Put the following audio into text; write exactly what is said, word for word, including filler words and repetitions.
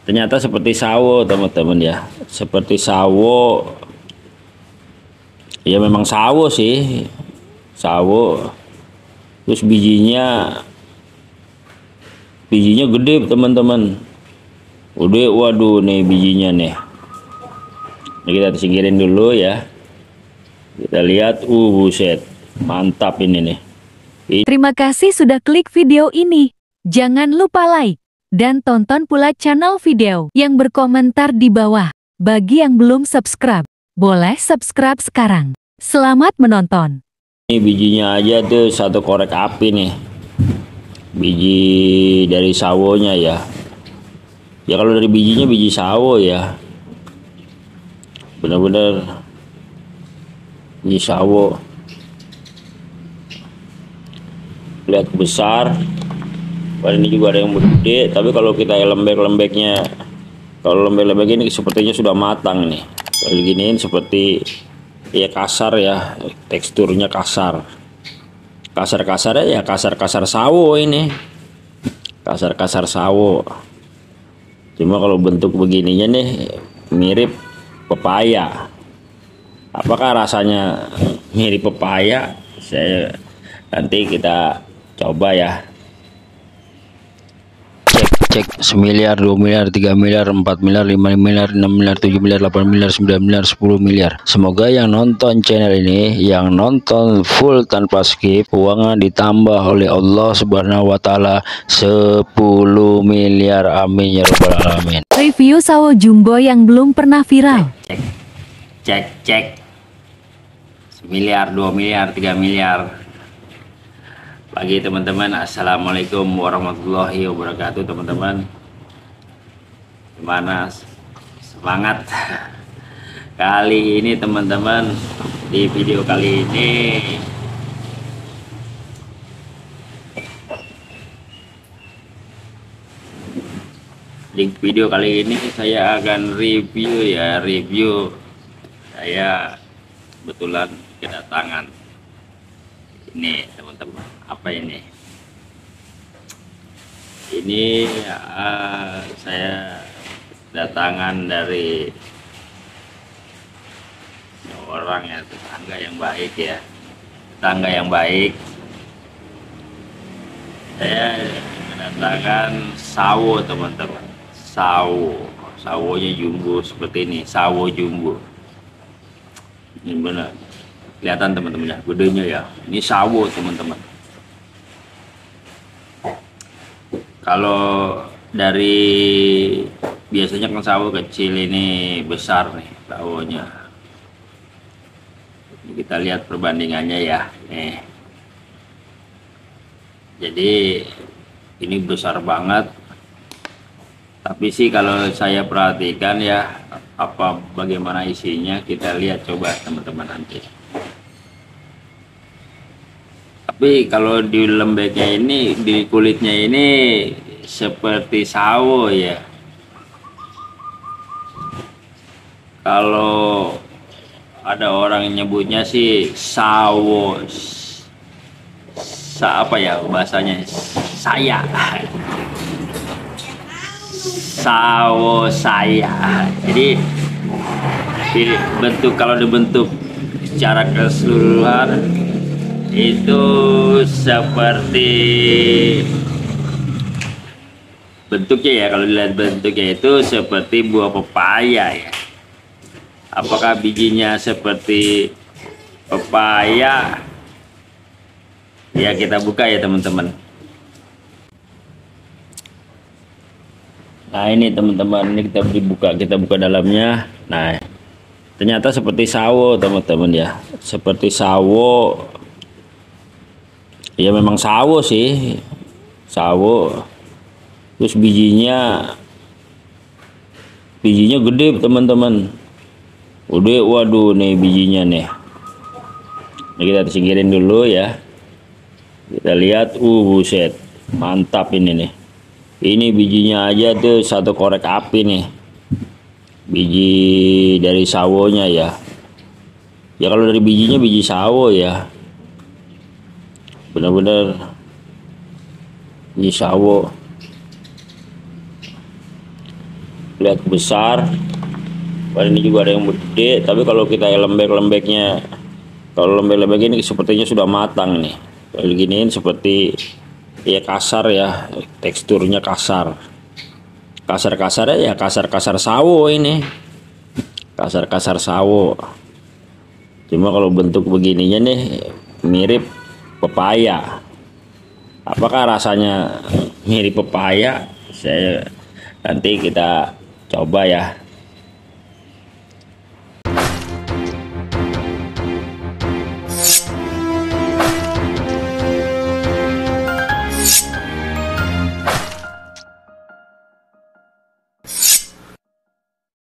Ternyata seperti sawo teman-teman ya, seperti sawo ya, memang sawo sih, sawo. Terus bijinya bijinya gede teman-teman, udah waduh nih bijinya nih. Ini kita singkirin dulu ya, kita lihat. uh buset, mantap ini nih. Terima kasih sudah klik video ini. Jangan lupa like dan tonton pula channel video yang berkomentar di bawah. Bagi yang belum subscribe, boleh subscribe sekarang. Selamat menonton. Ini bijinya aja tuh satu korek api nih, biji dari sawonya ya. Ya kalau dari bijinya biji sawo ya, bener-bener biji sawo. Lihat besar. Wah, ini juga ada yang gede, tapi kalau kita lembek-lembeknya, kalau lembek-lembek ini sepertinya sudah matang nih. Kalau giniin seperti ya kasar ya, teksturnya kasar. Kasar-kasar ya, kasar-kasar sawo ini. Kasar-kasar sawo. Cuma kalau bentuk begininya nih mirip pepaya. Apakah rasanya mirip pepaya? Saya nanti kita coba ya. Cek semiliar, dua miliar, tiga miliar, empat miliar, lima miliar, enam miliar, tujuh miliar, delapan miliar, sembilan miliar, sepuluh miliar. Semoga yang nonton channel ini, yang nonton full tanpa skip, uangnya ditambah oleh Allah Subhanahu wa taala sepuluh miliar. Amin ya rabbal alamin. Review sawo jumbo yang belum pernah viral. Cek cek cek semiliar, dua miliar, tiga miliar. Pagi teman-teman, assalamualaikum warahmatullahi wabarakatuh teman-teman. Gimana semangat kali ini teman-teman? Di video kali ini di video kali ini saya akan review ya review saya kebetulan kedatangan ini teman-teman. Apa ini? Ini uh, saya datangan dari orang ya, tetangga yang baik ya, tetangga yang baik. Saya kedatangan sawo teman-teman, sawo, sawonya jumbo seperti ini, sawo jumbo. Ini benar, kelihatan teman-teman ya, gedenya ya. Ini sawo teman-teman. Kalau dari biasanya kan sawo kecil, ini besar nih sawonya. Ini kita lihat perbandingannya ya. Nih. Jadi ini besar banget. Tapi sih kalau saya perhatikan ya, apa bagaimana isinya kita lihat coba teman-teman nanti. Tapi kalau di lembeknya ini, di kulitnya ini seperti sawo ya. Kalau ada orang yang nyebutnya sih sawo, sa apa ya bahasanya, saya, sawo saya. Jadi bentuk, kalau dibentuk secara keseluruhan itu seperti bentuknya ya, kalau dilihat bentuknya itu seperti buah pepaya ya. Apakah bijinya seperti pepaya? Ya kita buka ya teman-teman. Nah ini teman-teman, ini kita dibuka, kita buka dalamnya. Nah ternyata seperti sawo teman-teman ya, seperti sawo. Ya memang sawo sih, sawo. Terus bijinya bijinya gede teman-teman, udah waduh nih bijinya nih. Ini kita singkirin dulu ya, kita lihat. uh buset, mantap ini nih. Ini bijinya aja tuh satu korek api nih, biji dari sawonya ya. Ya kalau dari bijinya biji sawo ya, benar-benar biji sawo. lihat besar. Kalau ini juga ada yang gede, tapi kalau kita lembek-lembeknya, kalau lembek-lembek ini sepertinya sudah matang nih. Kalau giniin seperti ya kasar ya, teksturnya kasar. Kasar-kasar ya kasar-kasar sawo ini. Kasar-kasar sawo. Cuma kalau bentuk begininya nih mirip pepaya. Apakah rasanya mirip pepaya? Saya nanti kita coba ya.